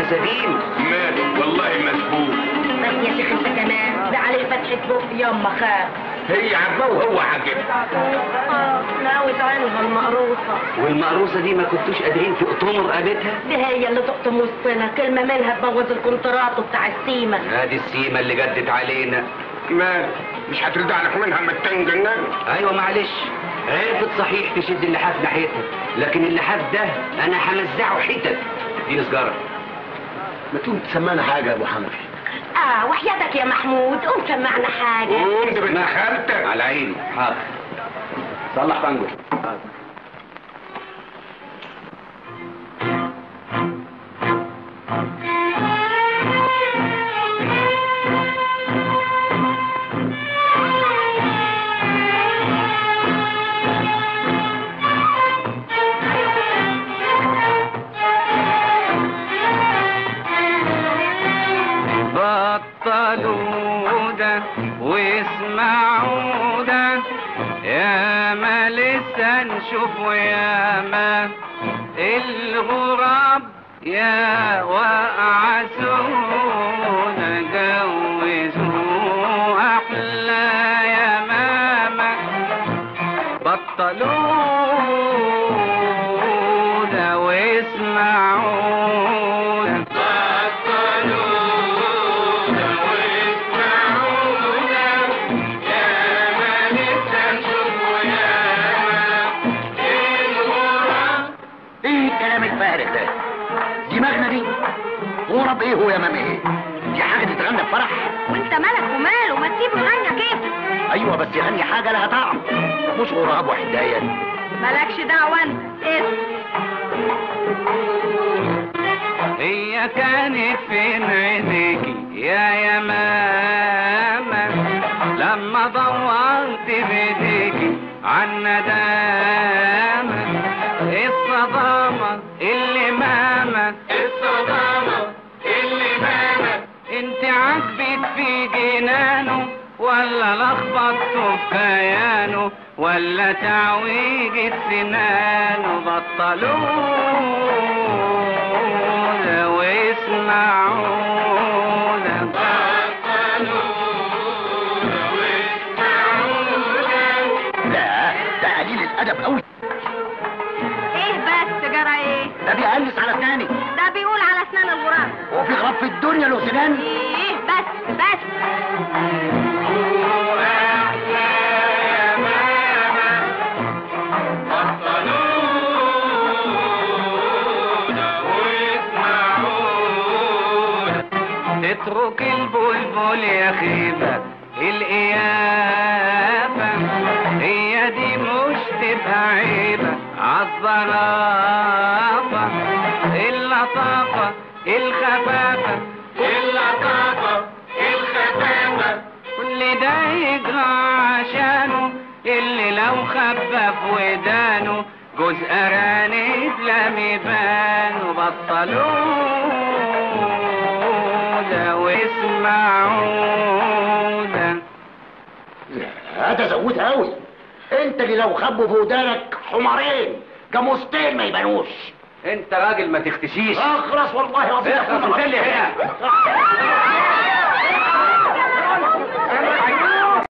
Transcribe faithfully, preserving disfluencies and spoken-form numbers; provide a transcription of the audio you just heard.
سليم. ماله والله مسبوق. بس يا شيخ انت كمان ده عليه فتحة بق يما خاف. هي عجبه وهو عجبها. اه ناوي تعينها المقروصة. والمقروصة دي ما كنتوش قادرين تقطموا رقبتها؟ دي هي اللي تقطم وسطنا، كلمة منها تبوظ الكونترات بتاع السيمة. هذه السيمة اللي جدت علينا. مال مش هترجع لك منها ما تنجنن؟ ايوه معلش، عرفت صحيح تشد اللحاف ناحيتها، لكن اللحاف ده انا همزعه حتت. دي سجارة. ما تقوم تسمعنا حاجة يا ابو حنفي؟ اه وحياتك يا محمود قوم سمعنا حاجة. قوم ده بنت خالتك. على عيني. حاضر. صلح طنجل. بطلوا ده واسمعوا ده، يا ما لسه نشوف يا ما الغراب يا وقعسونا جوزوا احلى يا ماما. بطلوا ده واسمعوا دماغنا دي. غرب ايه هو يا مامي ايه؟ دي حاجة تتغنى في فرح؟ وانت مالك وماله؟ ما تسيبه يغني كيف. ايوه بس يغني حاجة لها طعم، مش غراب وحداية. مالكش دعوة انت. ايه هي كانت فين عينيكي يا يا ماما لما دورت بايديكي عن ندامة؟ الصدامة اللي ماما، الصدامة اللي ماما انت عاجبك في جنانه ولا لخبطته في كيانه ولا تعويجة سنانه؟ بطلونا واسمعونا. بطلونا واسمعونا. لا ده قليل الادب قوي. ايه بس جرى ايه؟ ده بيقلس على اسناني. ده بيقول على اسنان الغراب. هو في غراب في الدنيا له سنان؟ ايه بس بس. اترك البلبل يا خيبة القيافة، هي دي مش تبقى عيبة عالظرافة. اللطافة الخفافة، اللطافة الخفافة كل ده يجرى عشانه، اللي لو خفف ودانه جوز أرانب لم يبان. بطلونا واسمعونا. هذا زودها قوي. انت اللي لو خبوا في ودانك حمارين جاموستين ما يبانوش. انت راجل ما تختشيش. اخرس والله العظيم. اخرس وسلي هنا.